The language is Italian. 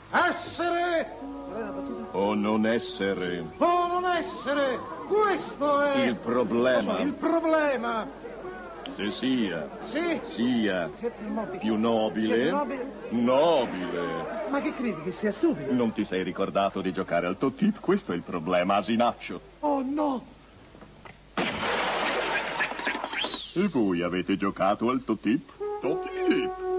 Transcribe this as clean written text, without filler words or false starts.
Essere o non essere. o non essere, questo è Il problema. il problema. Se sia Sì? sia Sia più nobile. più nobile. Sia più nobile. Nobile. Ma che credi, che sia stupido? Non ti sei ricordato di giocare al Totip? Questo è il problema, asinaccio. Oh no! E voi avete giocato al Totip? Totip!